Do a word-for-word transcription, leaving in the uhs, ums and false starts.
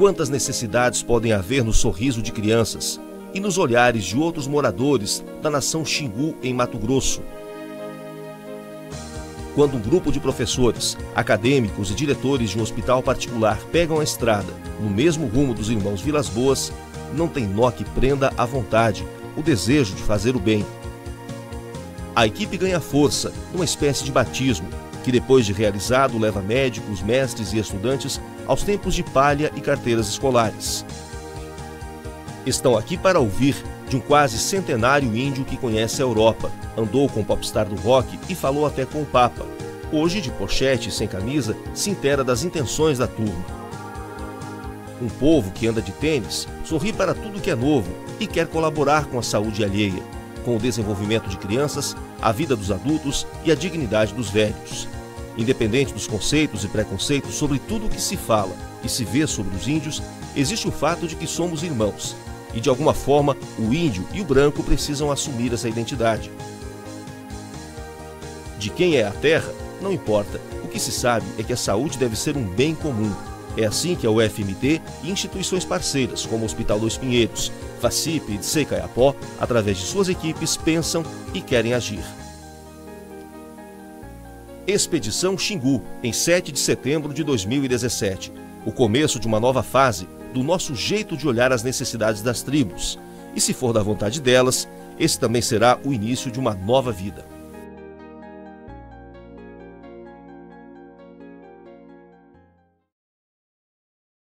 quantas necessidades podem haver no sorriso de crianças e nos olhares de outros moradores da nação Xingu, em Mato Grosso. Quando um grupo de professores, acadêmicos e diretores de um hospital particular pegam a estrada no mesmo rumo dos irmãos Vilas Boas, não tem nó que prenda a vontade, o desejo de fazer o bem. A equipe ganha força numa espécie de batismo, que depois de realizado leva médicos, mestres e estudantes aos tempos de palha e carteiras escolares. Estão aqui para ouvir de um quase centenário índio que conhece a Europa, andou com o popstar do rock e falou até com o Papa. Hoje, de pochete e sem camisa, se intera das intenções da turma. Um povo que anda de tênis, sorri para tudo que é novo e quer colaborar com a saúde alheia, com o desenvolvimento de crianças, a vida dos adultos e a dignidade dos velhos. Independente dos conceitos e preconceitos sobre tudo o que se fala e se vê sobre os índios, existe o fato de que somos irmãos. E, de alguma forma, o índio e o branco precisam assumir essa identidade. De quem é a terra, não importa. O que se sabe é que a saúde deve ser um bem comum. É assim que a U F M T e instituições parceiras, como o Hospital Dois Pinheiros, FACIP e D C Caiapó, através de suas equipes, pensam e querem agir. Expedição Xingu, em sete de setembro de dois mil e dezessete. O começo de uma nova fase do nosso jeito de olhar as necessidades das tribos. E se for da vontade delas, esse também será o início de uma nova vida.